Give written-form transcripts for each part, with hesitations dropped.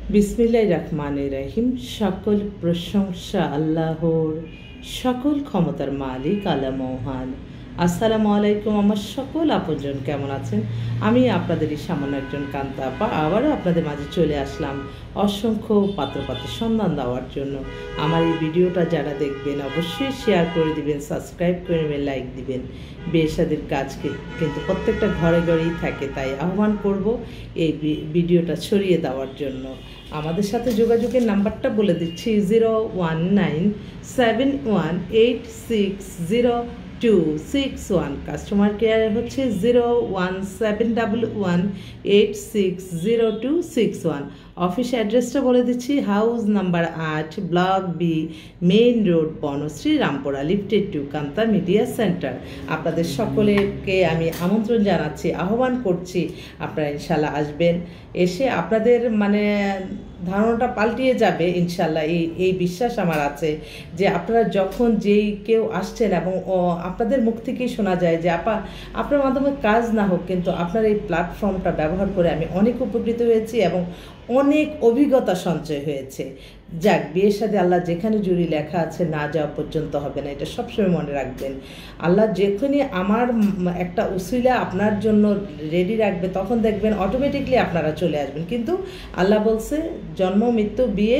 বিসমিল্লাহির রহমানির রহিম। সকল প্রশংসা আল্লাহর, সকল ক্ষমতার মালিক আল্লাহ মহান। আসসালামু আলাইকুম আমার সকল আপনজন, কেমন আছেন? আমি আপনাদেরই সামান্য একজন কান্তা আপা আবারও আপনাদের মাঝে চলে আসলাম অসংখ্য পাত্রপাত্রের সন্ধান দেওয়ার জন্য। আমার এই ভিডিওটা যারা দেখবেন অবশ্যই শেয়ার করে দিবেন, সাবস্ক্রাইব করে নেবেন, লাইক দিবেন। বিয়ে শাদীর কাজ কিন্তু প্রত্যেকটা ঘরে ঘরেই থাকে, তাই আহ্বান করব এই ভিডিওটা ছড়িয়ে দেওয়ার জন্য। আমাদের সাথে যোগাযোগের নাম্বারটা বলে দিচ্ছি 01971860261। কাস্টমার কেয়ার হচ্ছে 01711860261। অফিস অ্যাড্রেসটা বলে দিচ্ছি, house number 8, block B, main road, Banasree, Rampura, lifted 2, Kanta media centre. আপনাদের সকলকে আমি আমন্ত্রণ জানাচ্ছি, আহ্বান করছি, আপনারা ইনশাল্লাহ আসবেন। এসে আপনাদের ধারণাটা পাল্টিয়ে যাবে ইনশাল্লাহ, এই বিশ্বাস আমার আছে যে আপনারা যখন যেই কেউ আসছেন এবং আপনাদের মুখ থেকেই শোনা যায় যে আপা আপনার মাধ্যমে কাজ না হোক, কিন্তু আপনার এই প্ল্যাটফর্মটা ব্যবহার করে আমি অনেক উপকৃত হয়েছি এবং অনেক অভিজ্ঞতা সঞ্চয় হয়েছে। যাক, বিয়ের সাথে আল্লাহ যেখানে জুড়ি লেখা আছে না যাওয়া পর্যন্ত হবে না, এটা সবসময় মনে রাখবেন। আল্লাহ যেখানে আমার একটা উসিলা আপনার জন্য রেডি রাখবে, তখন দেখবেন অটোমেটিকলি আপনারা চলে আসবেন। কিন্তু আল্লাহ বলছে জন্ম মৃত্যু বিয়ে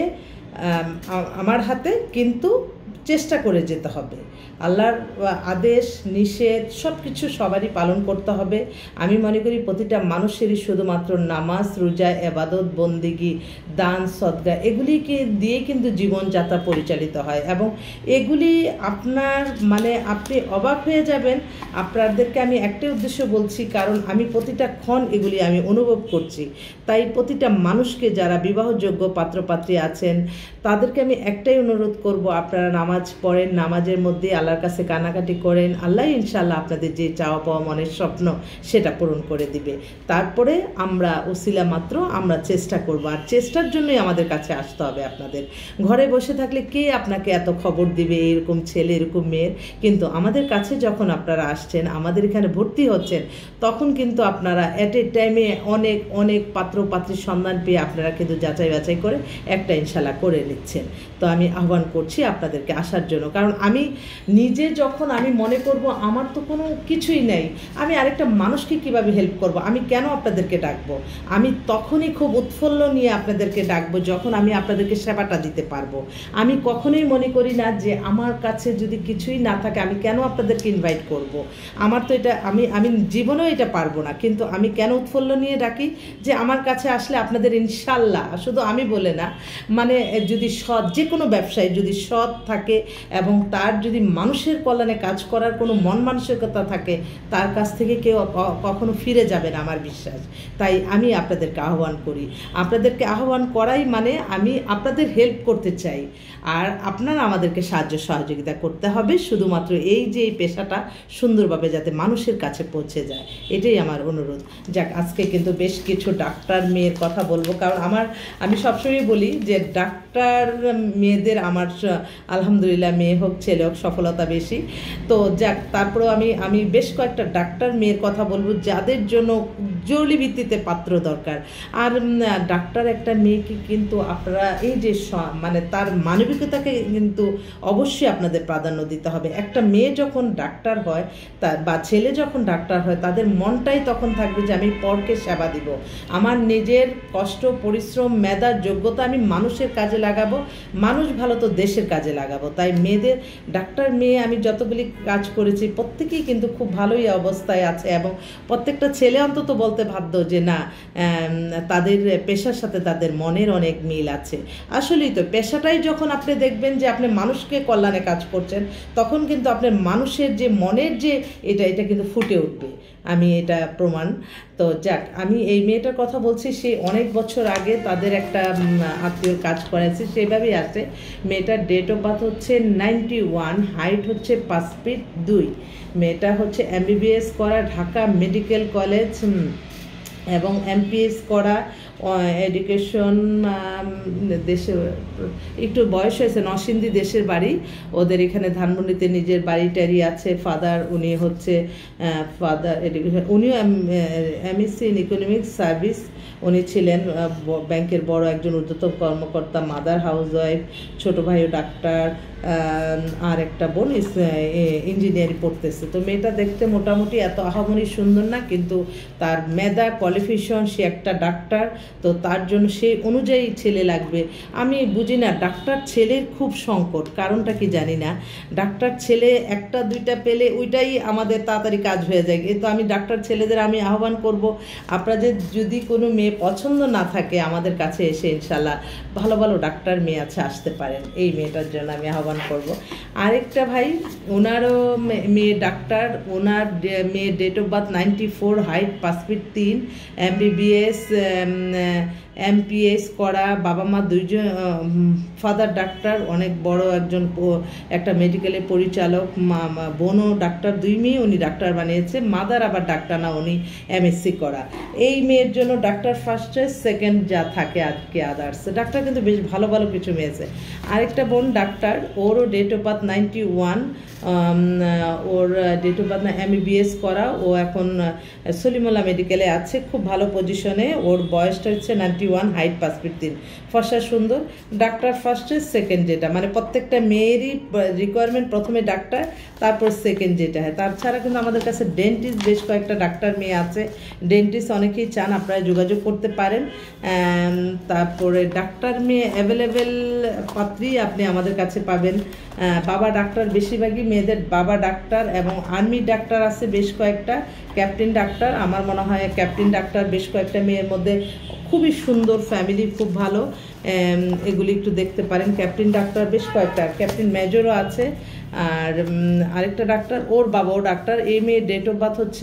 আমার হাতে, কিন্তু চেষ্টা করে যেতে হবে। আল্লাহর আদেশ নিষেধ সব কিছু সবারই পালন করতে হবে। আমি মনে করি প্রতিটা মানুষেরই শুধুমাত্র নামাজ, রোজা, ইবাদত, বন্দেগী, দান, সদকা এগুলিকে দিয়ে কিন্তু জীবনযাত্রা পরিচালিত হয় এবং এগুলি আপনার আপনি অবাক হয়ে যাবেন। আপনাদেরকে আমি একটাই উদ্দেশ্য বলছি, কারণ আমি প্রতিটা ক্ষণ এগুলি আমি অনুভব করছি। তাই প্রতিটা মানুষকে যারা বিবাহযোগ্য পাত্রপাত্রী আছেন তাদেরকে আমি একটাই অনুরোধ করব, আপনারা নামাজ পড়েন, নামাজের মধ্যে আল্লাহর কাছে কানাকাটি করেন। আল্লাহ ইনশাআল্লাহ আপনাদের যে চাওয়া পাওয়া মনের স্বপ্ন সেটা পূরণ করে দিবে। তারপরে আমরা উসিলা মাত্র আমরা চেষ্টা করব, আর চেষ্টার জন্যই আমাদের কাছে আসতে হবে। আপনাদের ঘরে বসে থাকলে কে আপনাকে এত খবর দিবে, এরকম ছেলে এরকম মেয়ের? কিন্তু আমাদের কাছে যখন আপনারা আসছেন, আমাদের এখানে ভর্তি হচ্ছেন, তখন কিন্তু আপনারা অ্যাট এ টাইমে অনেক অনেক পাত্রপাত্রীর সন্ধান পেয়ে আপনারা কিন্তু যাচাই বাছাই করে একটা ইনশাআল্লাহ করে নিচ্ছেন। তো আমি আহ্বান করছি আপনাদেরকে আসার জন্য, কারণ আমি নিজে যখন আমি মনে করব আমার তো কোনো কিছুই নেই, আমি আরেকটা মানুষকে কিভাবে হেল্প করব, আমি কেন আপনাদেরকে ডাকবো? আমি তখনই খুব উৎফুল্ল নিয়ে আপনাদেরকে ডাকবো যখন আমি আপনাদেরকে সেবাটা দিতে পারবো। আমি কখনোই মনে করি না যে আমার কাছে যদি কিছুই না থাকে আমি কেন আপনাদেরকে ইনভাইট করব। আমার তো এটা আমি জীবনেও এটা পারবো না, কিন্তু আমি কেন উৎফুল্ল নিয়ে ডাকি যে আমার কাছে আসলে আপনাদের ইনশাল্লাহ, শুধু আমি বলে না, যদি সৎ যে কোনো ব্যবসায়ী যদি সৎ থাকে এবং তার যদি মানুষের কল্যাণে কাজ করার কোনো মন মানসিকতা থাকে, তার কাছ থেকে কেউ কখনো ফিরে যাবে না, আমার বিশ্বাস। তাই আমি আপনাদেরকে আহ্বান করি, আপনাদেরকে আহ্বান করাই আমি আপনাদের হেল্প করতে চাই, আর আপনারা আমাদেরকে সাহায্য সহযোগিতা করতে হবে, শুধুমাত্র এই যে এই পেশাটা সুন্দরভাবে যাতে মানুষের কাছে পৌঁছে যায়, এটাই আমার অনুরোধ। যাক, আজকে কিন্তু বেশ কিছু ডাক্তার মেয়ের কথা বলবো, কারণ আমি সবসময় বলি যে ডাক্তার মেয়েদের আমার আলহামদুলিল্লাহ, মেয়ে হোক ছেলে হোক সফলতা বেশি। তো যাক, তারপরেও আমি বেশ কয়েকটা ডাক্তার মেয়ের কথা বলবো যাদের জন্য জরুরি ভিত্তিতে পাত্র দরকার। আর ডাক্তার একটা মেয়েকে কিন্তু আপনারা এই যে তার মানবিকতাকে কিন্তু অবশ্যই আপনাদের প্রাধান্য দিতে হবে। একটা মেয়ে যখন ডাক্তার হয় বা ছেলে যখন ডাক্তার হয়, তাদের মনটাই তখন থাকবে যে আমি পরকে সেবা দিব, আমার নিজের কষ্ট পরিশ্রম মেধা যোগ্যতা আমি মানুষের কাজে লাগাবো, মানুষ ভালো তো দেশের কাজে লাগাবো। তাই মেয়েদের ডাক্তার মেয়ে আমি যতগুলি কাজ করেছি প্রত্যেকেই কিন্তু খুব ভালোই অবস্থায় আছে, এবং প্রত্যেকটা ছেলে অন্তত বলতে বাধ্য যে না, তাদের পেশার সাথে তাদের মনের অনেক মিল আছে। আসলেই তো পেশাটাই যখন আপনি দেখবেন যে আপনি মানুষকে কল্যাণে কাজ করছেন, তখন কিন্তু আপনার মানুষের যে মনের যে এটা কিন্তু ফুটে উঠবে, আমি এটা প্রমাণ। তো যাক, আমি এই মেয়েটার কথা বলছি, সে অনেক বছর আগে তাদের একটা আত্মীয় কাজ করেছে, সেভাবেই আছে। মেয়েটার ডেট অফ বার্থ হচ্ছে 91, হাইট হচ্ছে 5 ফিট 2। মেয়েটা হচ্ছে MBBS করা ঢাকা মেডিকেল কলেজ এবং MPS করা, এডুকেশন দেশে একটু বয়স হয়েছে, নরসিংদী দেশের বাড়ি ওদের, এখানে ধানমন্ডিতে নিজের বাড়ি টাড়ি আছে। ফাদার উনি হচ্ছে ফাদার এডুকেশন, উনিও MSc ইন ইকোনমিক্স সার্ভিস উনি ছিলেন ব্যাংকের বড় একজন ঊর্ধ্বতন কর্মকর্তা, মাদার হাউস ওয়াইফ, ছোটো ভাইও ডাক্তার, আর একটা বোন ইঞ্জিনিয়ারিং পড়তেছে। তো মেয়েটা দেখতে মোটামুটি এত আহামরি সুন্দর না, কিন্তু তার মেধা কোয়ালিফিকেশন, সে একটা ডাক্তার, তো তার জন্য সেই অনুযায়ী ছেলে লাগবে। আমি বুঝি না ডাক্তার ছেলের খুব সংকট, কারণটা কি জানি না। ডাক্তার ছেলে একটা দুইটা পেলে ওইটাই আমাদের তাড়াতাড়ি কাজ হয়ে যায়। তো আমি ডাক্তার ছেলেদের আমি আহ্বান করব, আপনাদের যদি কোনো মেয়ে পছন্দ না থাকে আমাদের কাছে এসে ইনশাল্লাহ ভালো ভালো ডাক্তার মেয়ে আছে, আসতে পারেন। এই মেয়েটার জন্য আমি আহ্বান করব। আরেকটা ভাই, ওনারও মেয়ে ডাক্তার, ওনার মেয়ে date of birth 94, height 5 feet 3, MBBS MPS করা, বাবা মা দুইজন, ফাদার ডাক্তার, অনেক বড় একজন একটা মেডিকেলের পরিচালক, বোনও ডাক্তার, 2 মেয়ে উনি ডাক্তার বানিয়েছে, মাদার আবার ডাক্তার না, উনি MSc করা। এই মেয়ের জন্য ডাক্তার ফার্স্ট চয়েস, সেকেন্ড যা থাকে আজকে আদার্স। ডাক্তার কিন্তু বেশ ভালো ভালো কিছু মেয়ে আছে। আরেকটা বোন ডাক্তার, ওরও ডেট অফ বার্থ 91, ওর ডেট অফ বার্থ MBBS করা, ও এখন সলিমুল্লাহ মেডিকেলে আছে, খুব ভালো পজিশনে। ওর বয়সটা হচ্ছে 91, হাইট 5 ফিট 3, ফর্সা সুন্দর। ডাক্তার ফার্স্ট চয়েস, সেকেন্ড যেটা, মানে প্রত্যেকটা মেয়েরই রিকোয়ারমেন্ট প্রথমে ডাক্তার, তারপর সেকেন্ড যেটা হয়। তাছাড়া কিন্তু আমাদের কাছে ডেন্টিস্ট বেশ কয়েকটা ডাক্তার মেয়ে আছে, ডেন্টিস্ট অনেকেই চান, আপনারা যোগাযোগ করতে পারেন। তারপরে ডাক্তার মেয়ে অ্যাভেলেবেল পাত্রী আপনি আমাদের কাছে পাবেন। বাবা ডাক্তার, বেশিরভাগই মেয়েদের বাবা ডাক্তার, এবং আর্মি ডাক্তার আছে বেশ কয়েকটা, ক্যাপ্টেন ডাক্তার। আমার মনে হয় ক্যাপ্টেন ডাক্তার বেশ কয়েকটা মেয়ের মধ্যে খুবই সুন্দর, ফ্যামিলি খুব ভালো, এগুলি একটু দেখতে পারেন। ক্যাপ্টেন ডাক্তার বেশ কয়েকটা, ক্যাপ্টেন মেজরও আছে। আর আরেকটা ডাক্তার, ওর বাবাও ডাক্তার। এই মেয়ের ডেট অফ বার্থ হচ্ছে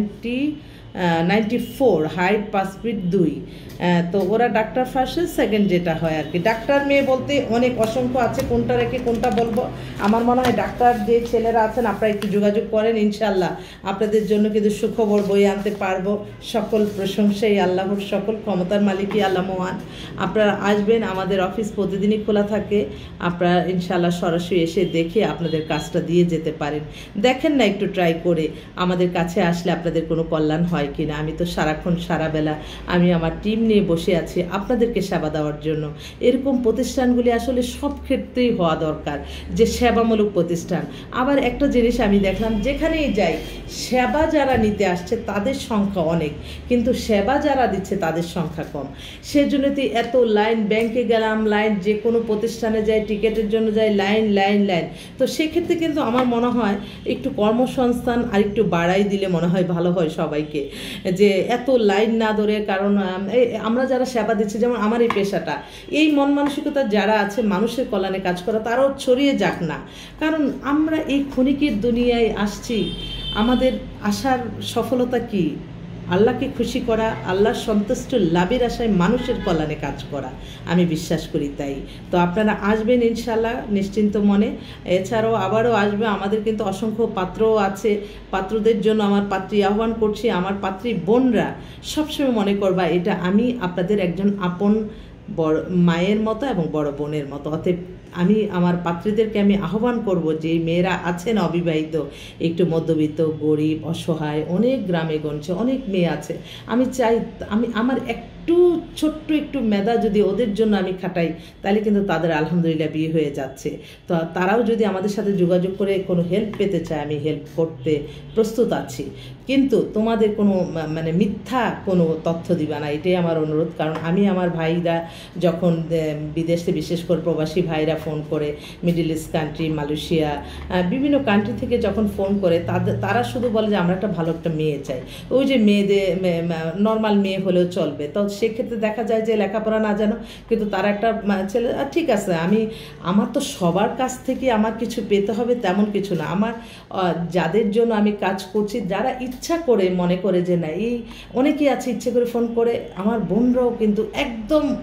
94, হাইট 5 ফিট 2। তো ওরা ডাক্তার ফার্স্ট, সেকেন্ড যেটা হয় আর কি। ডাক্তার মেয়ে বলতে অনেক অসংখ্য আছে, কোনটা রেখে কোনটা বলবো। আমার মনে হয় ডাক্তার যে ছেলেরা আছেন আপনারা একটু যোগাযোগ করেন, ইনশাল্লাহ আপনাদের জন্য কিন্তু সুখবর বয়ে আনতে পারবো। সকল প্রশংসাই আল্লাহর, সকল ক্ষমতার মালিকই আল্লাহ মহান। আপনারা আসবেন, আমাদের অফিস প্রতিদিনই খোলা থাকে, আপনারা ইনশাল্লাহ সরাসরি এসে দেখে আপনাদের কাজটা দিয়ে যেতে পারেন। দেখেন না একটু ট্রাই করে, আমাদের কাছে আসলে আপনাদের কোনো কল্যাণ হয় কিনা। আমি তো সারাক্ষণ সারাবেলা আমি আমার টিম নিয়ে বসে আছি আপনাদেরকে সেবা দেওয়ার জন্য। এরকম প্রতিষ্ঠানগুলি আসলে সব ক্ষেত্রেই হওয়া দরকার, যে সেবামূলক প্রতিষ্ঠান। আবার একটা জিনিস আমি দেখলাম, যেখানেই যাই সেবা যারা নিতে আসছে তাদের সংখ্যা অনেক, কিন্তু সেবা যারা দিচ্ছে তাদের সংখ্যা কম। সেজন্য তো এত লাইন, ব্যাংকে গেলাম লাইন, যে কোনো প্রতিষ্ঠানে যাই, টিকিটের জন্য যাই লাইন লাইন লাইন। তো সেক্ষেত্রে কিন্তু আমার মনে হয় একটু কর্মসংস্থান আর একটু বাড়াই দিলে মনে হয় ভালো হয় সবাইকে, যে এত লাইন না ধরে। কারণ আমরা যারা সেবা দিচ্ছি, যেমন আমার এই পেশাটা, এই মন মানসিকতা যারা আছে মানুষের কল্যাণে কাজ করা, তারাও ছড়িয়ে যাক না। কারণ আমরা এই ক্ষণিকের দুনিয়ায় আসছি, আমাদের আসার সফলতা কি? আল্লাহকে খুশি করা, আল্লাহর সন্তুষ্ট লাভের আশায় মানুষের কল্যাণে কাজ করা, আমি বিশ্বাস করি। তাই তো আপনারা আসবেন ইনশাল্লাহ নিশ্চিন্ত মনে। এছাড়াও আবারও আসবে, আমাদের কিন্তু অসংখ্য পাত্রও আছে। পাত্রদের জন্য আমার পাত্রী আহ্বান করছি, আমার পাত্রী বোনরা সবসময় মনে করবা এটা আমি আপনাদের একজন আপন বড় মায়ের মতো এবং বড় বোনের মতো। অতএব আমি আমার পাত্রীদেরকে আমি আহ্বান করব, যে মেয়েরা আছেন অবিবাহিত, একটু মধ্যবিত্ত, গরিব, অসহায়, অনেক গ্রামে গঞ্জে অনেক মেয়ে আছে। আমি চাই আমার একটু ছোট্ট একটু মেধা যদি ওদের জন্য আমি খাটাই, তাহলে কিন্তু তাদের আলহামদুলিল্লাহ বিয়ে হয়ে যাচ্ছে। তো তারাও যদি আমাদের সাথে যোগাযোগ করে কোনো হেল্প পেতে চায়, আমি হেল্প করতে প্রস্তুত আছি। কিন্তু তোমাদের কোনো মানে মিথ্যা কোনো তথ্য দিবা না, এটাই আমার অনুরোধ। কারণ আমি আমার ভাইরা যখন বিদেশে, বিশেষ করে প্রবাসী ভাইরা ফোন করে, মিডল ইস্ট কান্ট্রি, মালয়েশিয়া, বিভিন্ন কান্ট্রি থেকে যখন ফোন করে, তারা শুধু বলে যে আমরা একটা ভালো একটা মেয়ে চাই। ওই যে মেয়েদের নর্মাল মেয়ে হলেও চলবে। তো সেক্ষেত্রে দেখা যায় যে লেখাপড়া না জানো, কিন্তু তারা একটা ছেলে, ঠিক আছে, আমার তো সবার কাছ থেকে আমার কিছু পেতে হবে তেমন কিছু না। আমার যাদের জন্য আমি কাজ করছি, যারা ইচ্ছা করে মনে করে যে না, এই অনেকেই আছে ইচ্ছে করে ফোন করে, আমার বোনরাও কিন্তু একদম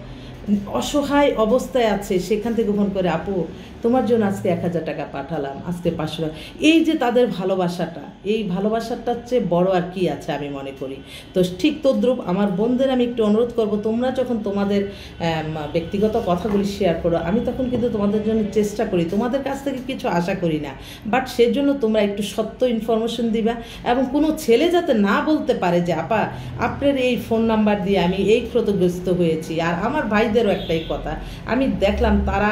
অসহায় অবস্থায় আছে সেখান থেকে ফোন করে, আপু তোমার জন্য আজকে 1000 টাকা পাঠালাম, আজকে 500 টাকা। এই যে তাদের ভালোবাসাটা, এই ভালোবাসাটার চেয়ে বড় আর কি আছে আমি মনে করি। তো ঠিক তদ্রূপ আমার বোনদের আমি একটু অনুরোধ করব, তোমরা যখন তোমাদের ব্যক্তিগত কথাগুলি শেয়ার করো, আমি তখন কিন্তু তোমাদের জন্য চেষ্টা করি, তোমাদের কাছ থেকে কিছু আশা করি না, বাট সেজন্য তোমরা একটু সত্য ইনফরমেশন দিবা। এবং কোনো ছেলে যাতে না বলতে পারে যে আপা আপনার এই ফোন নাম্বার দিয়ে আমি এই ক্ষতিগ্রস্ত হয়েছি। আর আমার ভাইদেরও একটাই কথা, আমি দেখলাম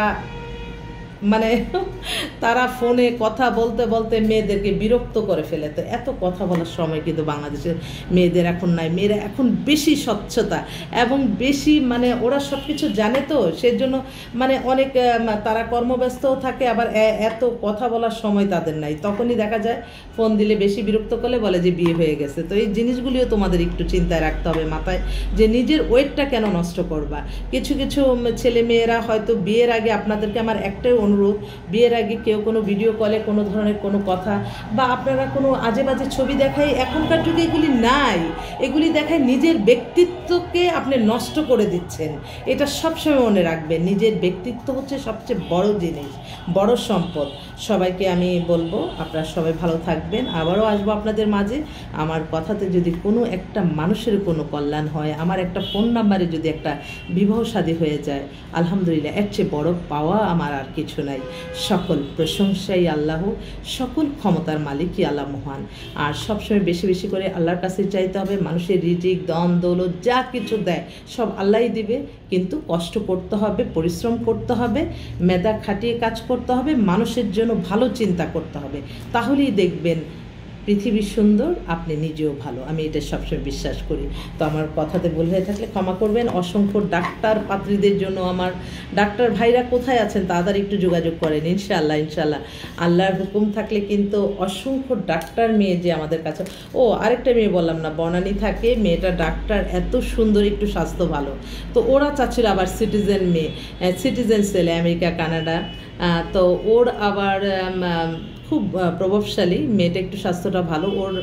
মানে তারা ফোনে কথা বলতে বলতে মেয়েদেরকে বিরক্ত করে ফেলে। তো এত কথা বলার সময় কিন্তু বাংলাদেশের মেয়েদের এখন নাই। মেয়েরা এখন বেশি স্বচ্ছতা এবং বেশি মানে ওরা সব কিছু জানে, তো সেজন্য মানে অনেক তারা কর্মব্যস্তও থাকে, আবার এত কথা বলার সময় তাদের নাই। তখনই দেখা যায় ফোন দিলে বেশি বিরক্ত করলে বলে যে বিয়ে হয়ে গেছে। তো এই জিনিসগুলিও তোমাদের একটু চিন্তায় রাখতে হবে মাথায়, যে নিজের ওয়েটটা কেন নষ্ট করবা। কিছু কিছু ছেলে মেয়েরা হয়তো বিয়ের আগে, আপনাদেরকে আমার একটাই অনুরোধ, বিয়ের আগে কেউ কোনো ভিডিও কলে কোনো ধরনের কোনো কথা বা আপনারা কোনো আজে বাজে ছবি দেখায়, এখনকার যুগে এগুলি নাই। এগুলি দেখায় নিজের ব্যক্তিত্বকে আপনি নষ্ট করে দিচ্ছেন। এটা সবসময় মনে রাখবেন, নিজের ব্যক্তিত্ব হচ্ছে সবচেয়ে বড় জিনিস, বড় সম্পদ। সবাইকে আমি বলবো আপনারা সবাই ভালো থাকবেন। আবারও আসবো আপনাদের মাঝে। আমার কথাতে যদি কোনো একটা মানুষের কোনো কল্যাণ হয়, আমার একটা ফোন নাম্বারে যদি একটা বিবাহ শাদী হয়ে যায়, আলহামদুলিল্লাহ, এর চেয়ে বড় পাওয়া আমার আর কিছু নাই। সকল প্রশংসাই আল্লাহ, সকল ক্ষমতার মালিকই আল্লাহ মহান। আর সবসময় বেশি বেশি করে আল্লাহর কাছে চাইতে হবে। মানুষের রিজিক দন দৌলত যা কিছু দেয় সব আল্লাহই দিবে, কিন্তু কষ্ট করতে হবে, পরিশ্রম করতে হবে, মেধা খাটিয়ে কাজ করতে হবে, মানুষের জন্য ভালো চিন্তা করতে হবে। তাহলেই দেখবেন পৃথিবী সুন্দর, আপনি নিজেও ভালো। আমি এটা সবসময় বিশ্বাস করি। তো আমার কথাতে ভুল হয়ে থাকলে ক্ষমা করবেন। অসংখ্য ডাক্তার পাত্রীদের জন্য, আমার ডাক্তার ভাইরা কোথায় আছেন তাড়াতাড়ি একটু যোগাযোগ করেন। ইনশাআল্লাহ ইনশাআল্লাহ আল্লাহর হুকুম থাকলে কিন্তু অসংখ্য ডাক্তার মেয়ে যে আমাদের কাছে। ও আরেকটা মেয়ে বললাম না, বনানী থাকে, মেয়েটা ডাক্তার, এত সুন্দর, একটু স্বাস্থ্য ভালো। তো ওরা চাচ্ছিল আবার সিটিজেন মেয়ে, সিটিজেন ছেলে, আমেরিকা কানাডা। তো ওর আবার খুব প্রভাবশালী মেয়েটা, একটু স্বাস্থ্যটা ভালো, ওর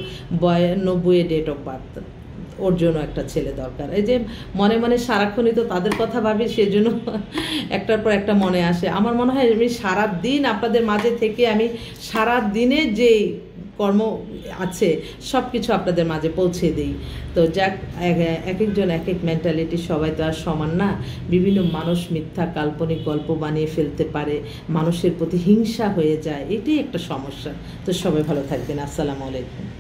92 ডেট অফ বার্থ, ওর জন্য একটা ছেলে দরকার। এই যে মনে মনে সারাক্ষণই তো তাদের কথা ভাবি, সেজন্য একটার পর একটা মনে আসে। আমার মনে হয় আমি সারাদিন আপনাদের মাঝে থেকে আমি সারাদিনে যেই কর্ম আছে সব কিছু আপনাদের মাঝে পৌঁছে দিই। তো যাক, এক একজন এক এক মেন্টালিটি, সবাই তো আর সমান না। বিভিন্ন মানুষ মিথ্যা কাল্পনিক গল্প বানিয়ে ফেলতে পারে, মানুষের প্রতি হিংসা হয়ে যায়, এটাই একটা সমস্যা। তো সবাই ভালো থাকবেন। আসসালামু আলাইকুম।